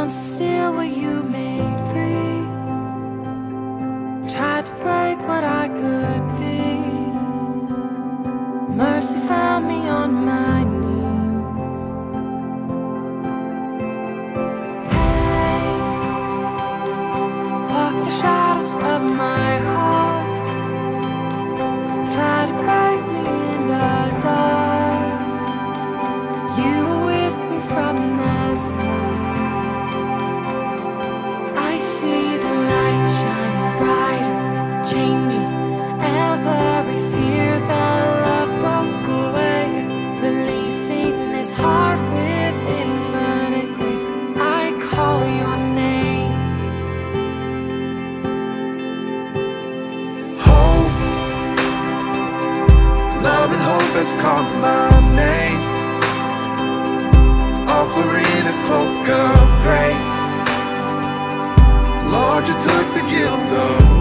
wants to steal what you made free. Tried to break what I could be. Mercy found me on my knees. Hey, walk the shadows of my heart. Try to break me in the dark. You were with me from the start. I see the light shining brighter, changing every fear that love broke away, releasing this heart with infinite grace. I call your name. Hope, love and hope has called my name, offering a cloak of grace. Lord, you took the guilt away.